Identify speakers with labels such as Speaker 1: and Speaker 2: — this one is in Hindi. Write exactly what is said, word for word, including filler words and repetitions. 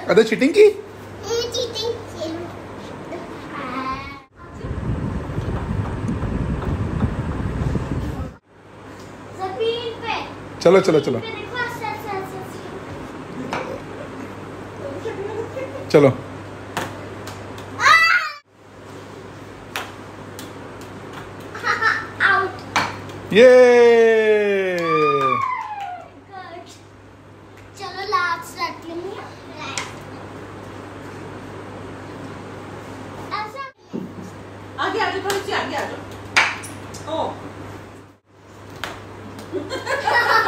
Speaker 1: अरे चीटिंग की?
Speaker 2: चीटिंग
Speaker 1: चलो चलो चलो चलो ये
Speaker 2: चलो लास्ट रख लूंगी ऐसा
Speaker 3: आगे आगे थोड़ी सी आगे आ जाओ। ओ